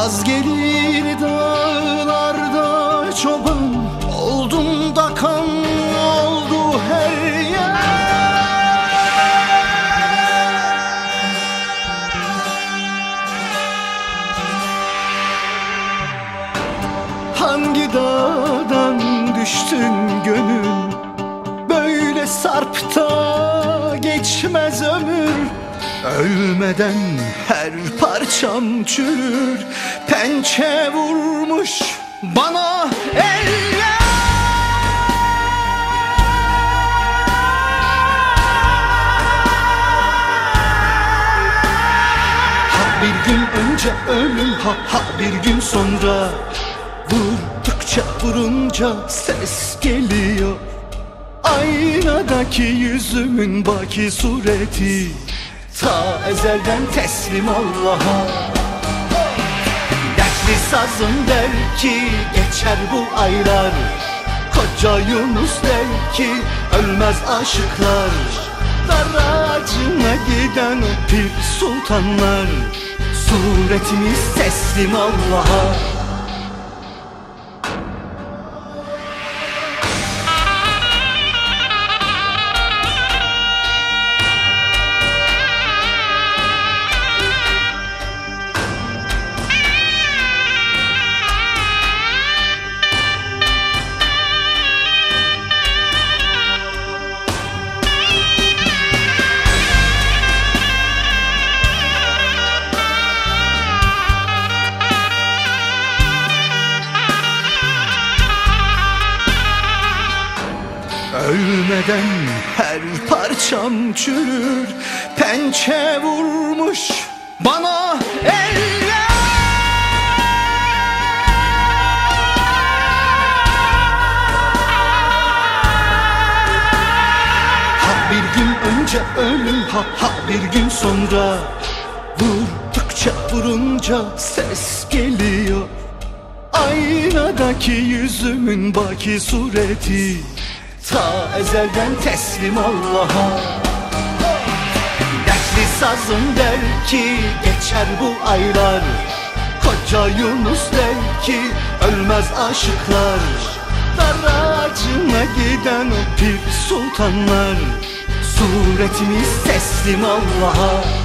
Yaz gelir dağlarda çoban, oldum da kan oldu her yer. Hangi dağdan düştün gönül, böyle sarpta geçmez ömür. Ölmeden her parçam çürür, pençe vurmuş bana eller. Ha bir gün önce ölüm, ha bir gün sonra. Vurdukça vurunca ses geliyor, aynadaki yüzümün baki sureti. Ta ezelden teslim Allah'a. Dertli sazım der ki geçer bu aylar, koca Yunus der ki ölmez aşıklar. Dar ağacına giden pir sultanlar, suretimiz teslim Allah'a. Ölmeden her parçam çürür, pençe vurmuş bana eller. Ha bir gün önce ölüm, ha bir gün sonra. Vurdukça vurunca ses geliyor, aynadaki yüzümün baki sureti. Ta ezelden teslim Allah'a. Dertli sazım der ki geçer bu aylar, koca Yunus der ki ölmez aşıklar. Dar ağacına giden pir sultanlar, suretimiz teslim Allah'a.